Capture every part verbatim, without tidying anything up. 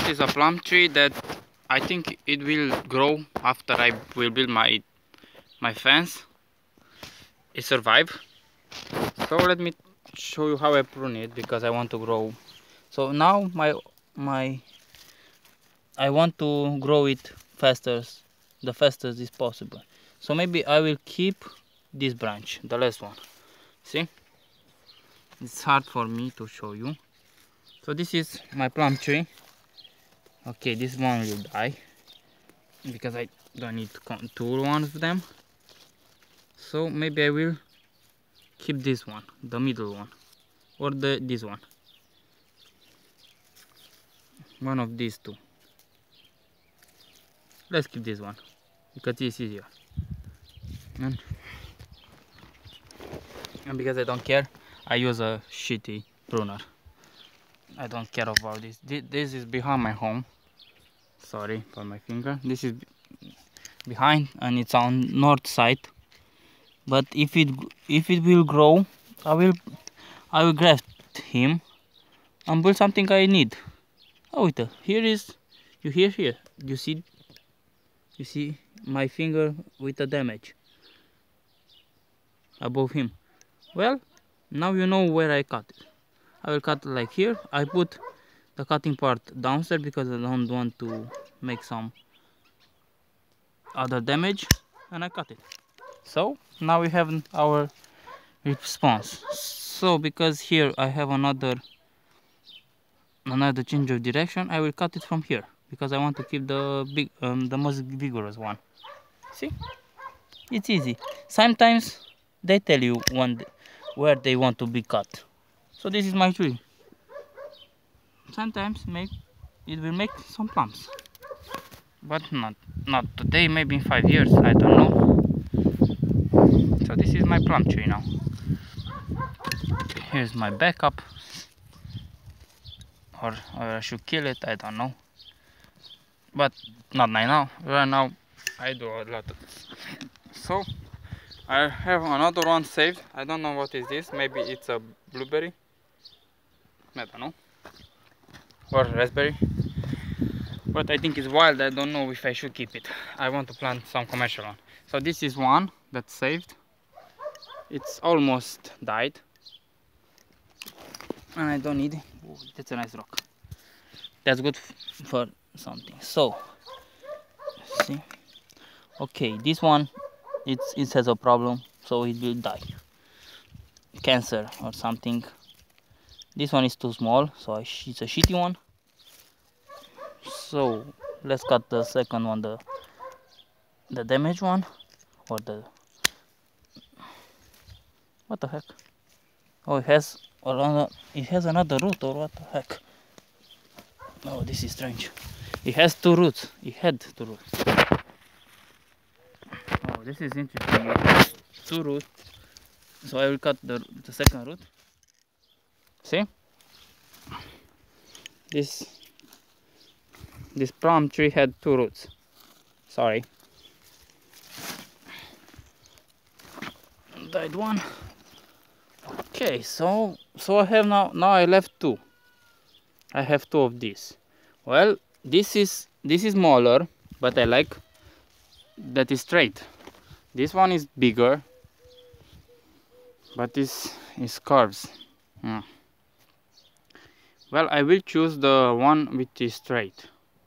This is a plum tree that I think it will grow after I will build my my fence. It survived. So let me show you how I prune it, because I want to grow. So now my my I want to grow it faster, the fastest is possible. So maybe I will keep this branch, the last one. See? It's hard for me to show you. So this is my plum tree. Okay, this one will die because I don't need to contour one of them. So maybe I will keep this one, the middle one, or the this one. One of these two. Let's keep this one because it's easier. And, and because I don't care, I use a shitty pruner. I don't care about this. This is behind my home. Sorry for my finger. This is behind and it's on north side. But if it if it will grow, I will I will graft him and build something I need. Oh, wait, here is you hear here. You see you see my finger with the damage above him. Well, now you know where I cut it. I will cut like here. I put the cutting part downstairs because I don't want to make some other damage, and I cut it. So now we have our response. So because here I have another another change of direction, I will cut it from here because I want to keep the big um, the most vigorous one. See, it's easy. Sometimes they tell you one where they want to be cut. So this is my tree. Sometimes make it will make some plums, but not not today. Maybe in five years, I don't know. So this is my plum tree now. Here's my backup, or, or I should kill it, I don't know, but not right now. Right now I do a lot of this. So I have another one saved. I don't know what is this. Maybe it's a blueberry, I don't know, or raspberry, but I think it's wild. I don't know if I should keep it. I want to plant some commercial one. So this is one that's saved. It's almost died and I don't need it. Ooh, that's a nice rock. That's good for something. So see, okay, this one it's it has a problem, so it will die, cancer or something. This one is too small, so it's a shitty one. So let's cut the second one, the the damaged one, or the what the heck. Oh, it has another it has another root, or what the heck. Oh, this is strange. It has two roots. It had two roots. Oh, this is interesting. It has two roots. So I will cut the the second root. See? This this plum tree had two roots. Sorry. Died one. Okay, so so I have now now I left two. I have two of these. Well, this is this is smaller, but I like that is straight. This one is bigger, but this is curves. Hmm. Well, I will choose the one which is straight,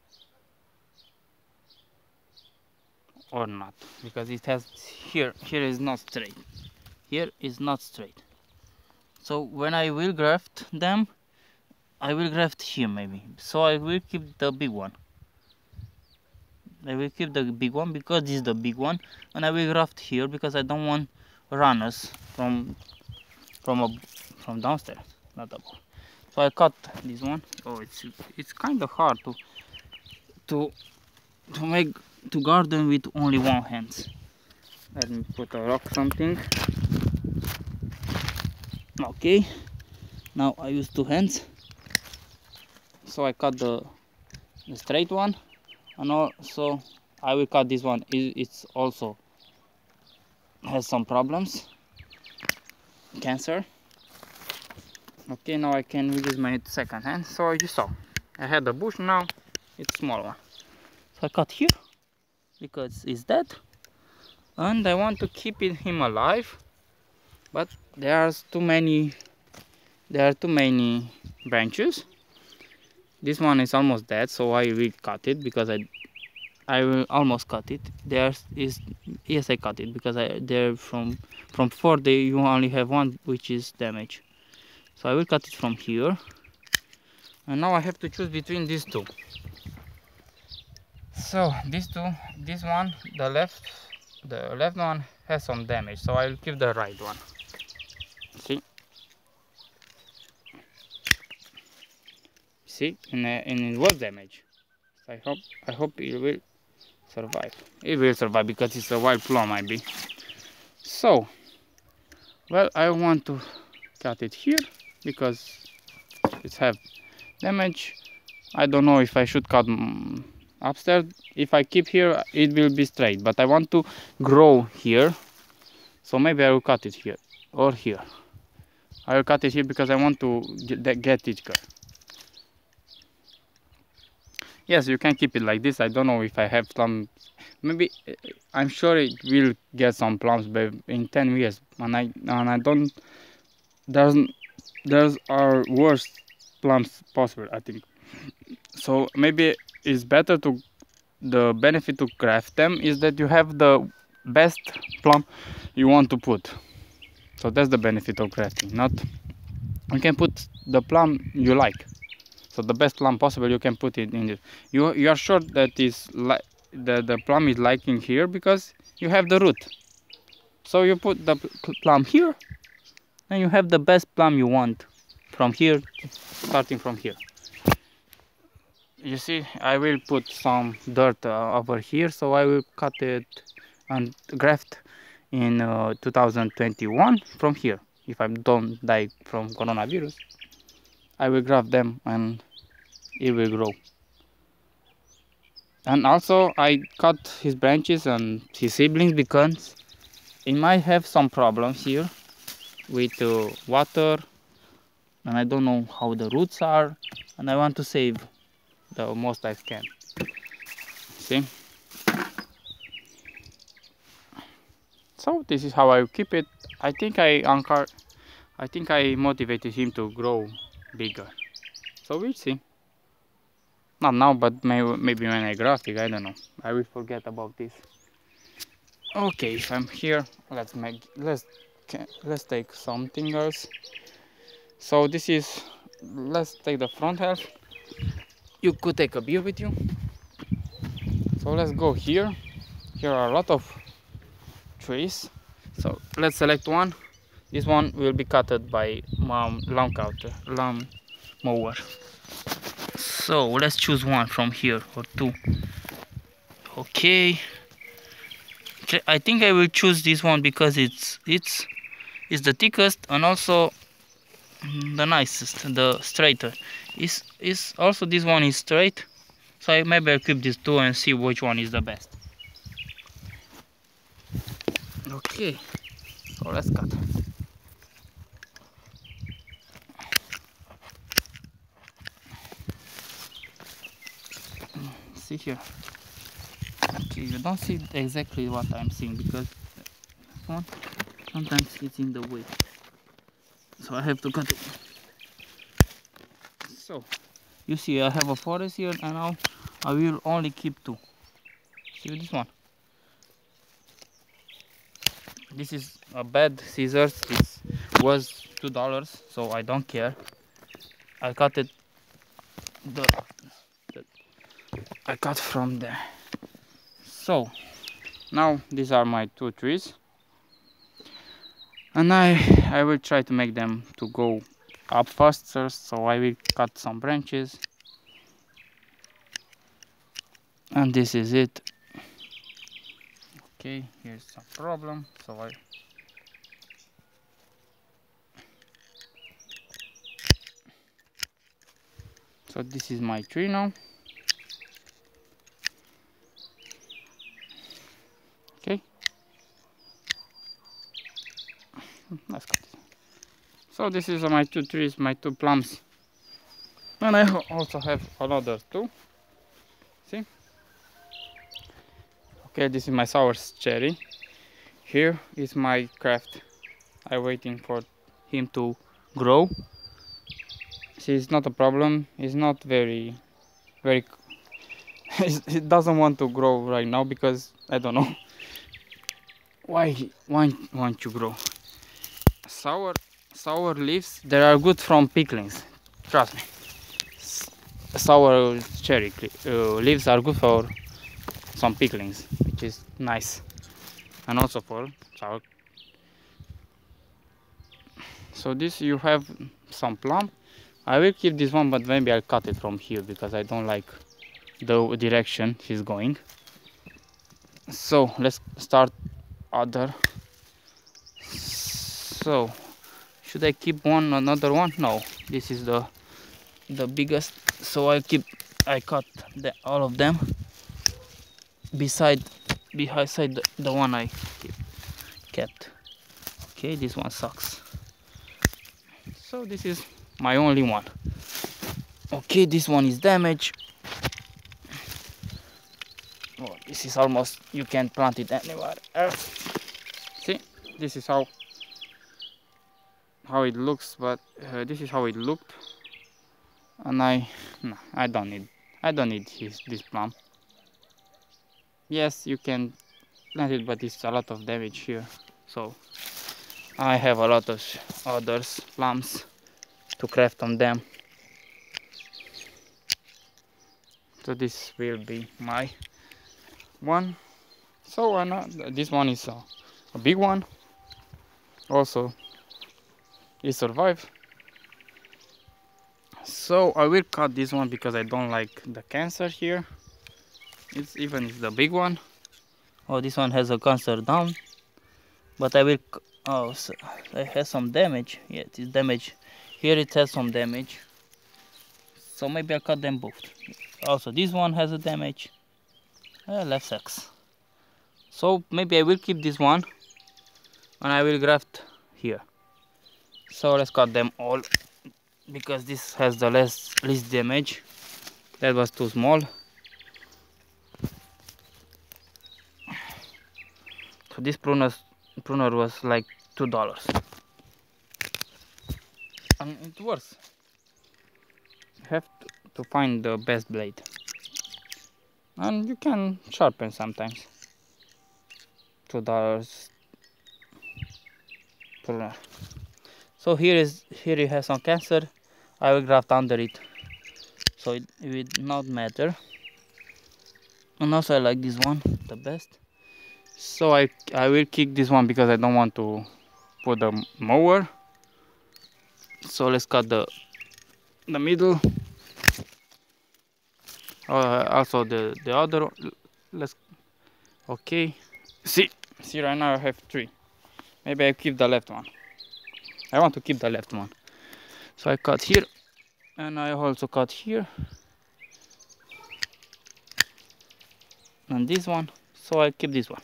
or not, because it has here here is not straight. Here is not straight. So when I will graft them, I will graft here maybe. So I will keep the big one. I will keep the big one because this is the big one, and I will graft here because I don't want runners from from a, from downstairs, not above. So I cut this one. Oh, it's it's kind of hard to to to make to garden with only one hand. Let me put a rock something. Okay, now I use two hands. So I cut the, the straight one, and also I will cut this one. It, it's also has some problems, cancer. Okay, now I can use my second hand. So you saw, I had a bush, now it's small one. So I cut here because it's dead, and I want to keep it, him alive, but there's too many. There are too many branches. This one is almost dead, so I will cut it because I I will almost cut it. There is yes, I cut it because I there from from four they you only have one which is damaged. So I will cut it from here. And now I have to choose between these two. So these two, this one, the left, the left one has some damage, so I will keep the right one. See, see, and, uh, and it was damaged. So I hope, I hope it will survive. It will survive because it's a wild plum, maybe. So, well, I want to cut it here because it's have damage. I don't know if I should cut mm, upstairs. If I keep here, it will be straight, but I want to grow here, so maybe I will cut it here or here. I will cut it here because I want to get, get it cut. Yes, you can keep it like this. I don't know if I have plums. Maybe I'm sure it will get some plums but in ten years, and I and I don't. There's there's are worse plums possible, I think. So maybe it's better to, the benefit to craft them is that you have the best plum you want to put. So that's the benefit of crafting. Not, you can put the plum you like. So the best plum possible you can put it in it. You you are sure that is like the the plum is liking here because you have the root. So you put the plum here, and you have the best plum you want from here, starting from here. You see, I will put some dirt uh, over here, so I will cut it and graft in uh, two thousand twenty-one from here. If I don't die from coronavirus, I will graft them and it will grow. And also I cut his branches and his siblings because it might have some problems here with uh, water, and I don't know how the roots are, and I want to save the most I can. See? So this is how I keep it. I think I anchor, I think I motivated him to grow bigger. So we'll see. Not now, but maybe, maybe when I graft it, I don't know. I will forget about this. Okay, if I'm here, let's make let's let's take something else. So this is, let's take the front half. You could take a beer with you. So let's go here. Here are a lot of trees. So let's select one. This one will be cutted by um, lawn cutter, lawn mower. So let's choose one from here or two. Okay. I think I will choose this one because it's it's it's the thickest and also the nicest, the straighter. Is is also this one is straight. So I maybe I'll keep these two and see which one is the best. Okay, so let's cut. See here. Okay, you don't see exactly what I'm seeing because this one sometimes it's in the way. So I have to cut it. So you see I have a forest here, and now I will only keep two. See this one? This is a bad scissors. This was two dollars, so I don't care. I cut it. The, the I cut from there. So now these are my two trees, and I I will try to make them to go up faster. So I will cut some branches, and this is it. Okay, here's some problem. So I so this is my tree now. Okay, let's cut it. So this is my two trees, my two plums. And I also have another two. See? Okay, this is my sour cherry. Here is my craft. I'm waiting for him to grow. See, it's not a problem. It's not very, very. It doesn't want to grow right now because I don't know why. Why won't you grow? Sour, sour leaves. They are good from picklings. Trust me. Sour cherry uh, leaves are good for some picklings, which is nice, and also for sour. So this you have some plum. I will keep this one, but maybe I'll cut it from here because I don't like the direction she's going. So let's start other. So should I keep one another one? No, this is the the biggest, so I keep I cut the, all of them beside beside the, the one I keep, kept. Okay, this one sucks, so this is my only one. Okay, this one is damaged. Oh, this is almost, you can't plant it anywhere else. See, this is how how it looks, but uh, this is how it looked, and I no, I don't need I don't need his, this plum. Yes, you can plant it, but it's a lot of damage here, so I have a lot of others plums to craft on them. So this will be my one. So I know this one is a, a big one. Also, it survived. So I will cut this one because I don't like the cancer here. It's even it's the big one. Oh, this one has a cancer down, but I will. Oh, so it has some damage. Yeah, it is damage. Here it has some damage. So maybe I'll cut them both. Also, this one has a damage. Uh, left sucks. So maybe I will keep this one, and I will graft here. So let's cut them all because this has the less least damage. That was too small. So this pruner pruner was like two dollars, and it works. You have to, to find the best blade, and you can sharpen sometimes. Two dollars pruner. So here is here it has some cancer. I will graft under it, so it, it will not matter. And also I like this one the best. So I I will kick this one because I don't want to put the mower. So let's cut the the middle. Uh, also the the other. Let's okay. See see right now I have three. Maybe I keep the left one. I want to keep the left one. So I cut here, and I also cut here, and this one. So I keep this one.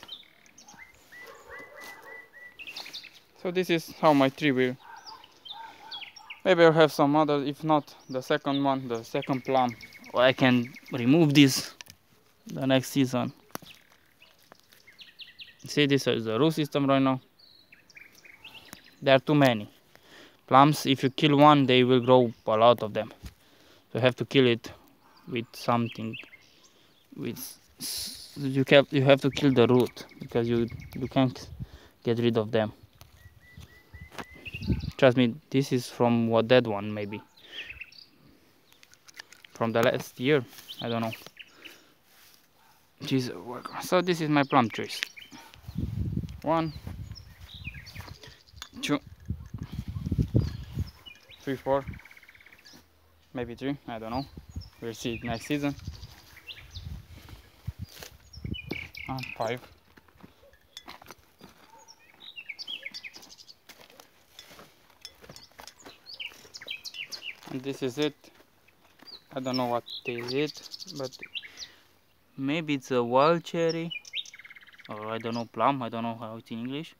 So this is how my tree will. Maybe I'll have some other, if not the second one, the second plum. Or I can remove this the next season. See, this is the root system right now. There are too many plums. If you kill one, they will grow a lot of them. So you have to kill it with something. With you have you have to kill the root because you you can't get rid of them. Trust me, this is from what dead one maybe. From the last year, I don't know. Jeez, so this is my plum trees. One, two, three, four, maybe three. I don't know. We'll see it next season. Uh, five. And this is it. I don't know what is it, but maybe it's a wild cherry, or I don't know, plum. I don't know how it's in English.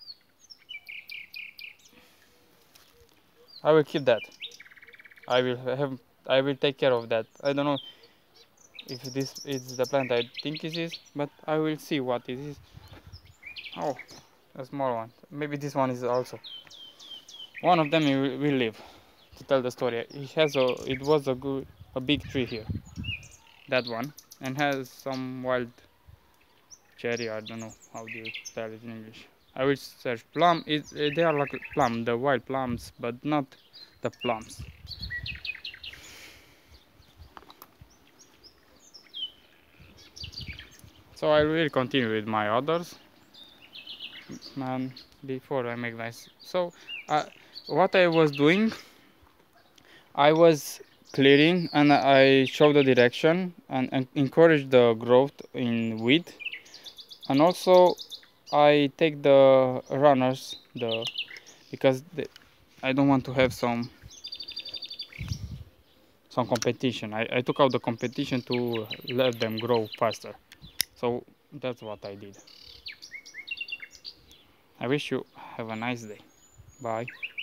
I will keep that. I will have I will take care of that. I don't know if this is the plant I think it is, but I will see what it is. Oh, a small one. Maybe this one is also. One of them will, will live to tell the story. It has a. It was a good, a big tree here. That one, and has some wild cherry. I don't know how do you tell it in English. I will search plum. It, they are like plum, the wild plums, but not the plums. So I will continue with my others, and before I make this. So uh, what I was doing, I was clearing and I show the direction and, and encourage the growth in wheat, and also I take the runners the because the, I don't want to have some some competition. I, I took out the competition to let them grow faster. So that's what I did. I wish you have a nice day. Bye.